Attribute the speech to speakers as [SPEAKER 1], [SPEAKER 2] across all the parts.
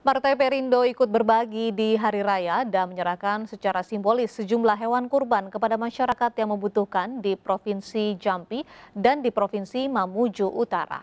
[SPEAKER 1] Partai Perindo ikut berbagi di Hari Raya dan menyerahkan secara simbolis sejumlah hewan kurban kepada masyarakat yang membutuhkan di Provinsi Jambi dan di Provinsi Mamuju Utara.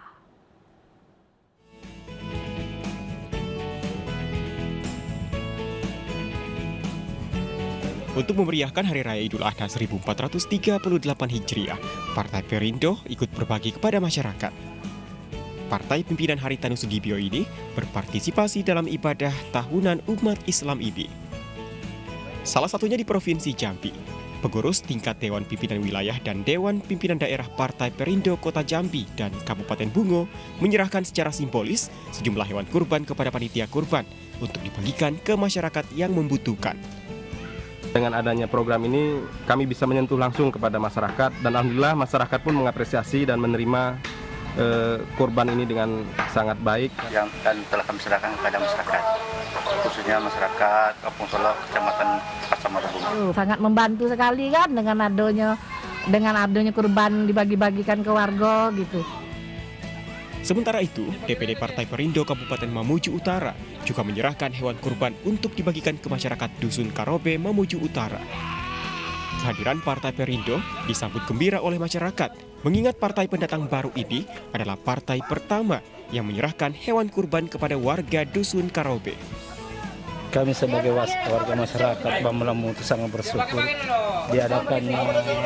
[SPEAKER 2] Untuk memeriahkan Hari Raya Idul Adha 1438 Hijriah, Partai Perindo ikut berbagi kepada masyarakat. Partai pimpinan Haritanu Sudibyo ini berpartisipasi dalam ibadah tahunan umat Islam ini. Salah satunya di Provinsi Jambi. Pengurus tingkat Dewan Pimpinan Wilayah dan Dewan Pimpinan Daerah Partai Perindo Kota Jambi dan Kabupaten Bungo menyerahkan secara simbolis sejumlah hewan kurban kepada panitia kurban untuk dibagikan ke masyarakat yang membutuhkan.
[SPEAKER 3] Dengan adanya program ini, kami bisa menyentuh langsung kepada masyarakat dan alhamdulillah masyarakat pun mengapresiasi dan menerima kurban ini dengan sangat baik.
[SPEAKER 4] Yang telah kami serahkan kepada masyarakat, khususnya masyarakat Kampung Solok, Kecamatan Pasamar Bungo.
[SPEAKER 5] Sangat membantu sekali kan dengan adanya kurban dibagi-bagikan ke warga gitu.
[SPEAKER 2] Sementara itu, DPD Partai Perindo Kabupaten Mamuju Utara juga menyerahkan hewan kurban untuk dibagikan ke masyarakat Dusun Karobe, Mamuju Utara. Kehadiran Partai Perindo disambut gembira oleh masyarakat, mengingat partai pendatang baru ini adalah partai pertama yang menyerahkan hewan kurban kepada warga Dusun Karobe.
[SPEAKER 6] Kami sebagai warga masyarakat Bamelamu itu sangat bersyukur diadakannya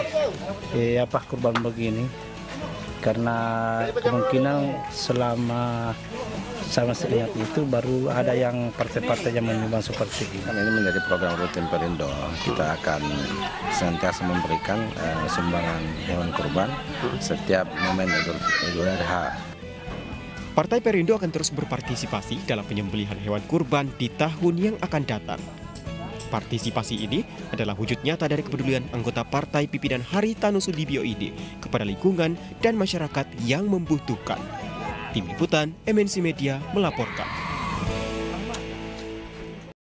[SPEAKER 6] kurban begini, karena kemungkinan selama seingat itu baru ada yang partai-partai yang menyumbang seperti ini.
[SPEAKER 7] Ini menjadi program rutin Perindo. Kita akan senantiasa memberikan sumbangan hewan kurban setiap momen Idul Adha.
[SPEAKER 2] Partai Perindo akan terus berpartisipasi dalam penyembelihan hewan kurban di tahun yang akan datang. Partisipasi ini adalah wujud nyata dari kepedulian anggota Partai Pimpinan Haritanu Sudibyo ini kepada lingkungan dan masyarakat yang membutuhkan. Tim Liputan MNC Media melaporkan.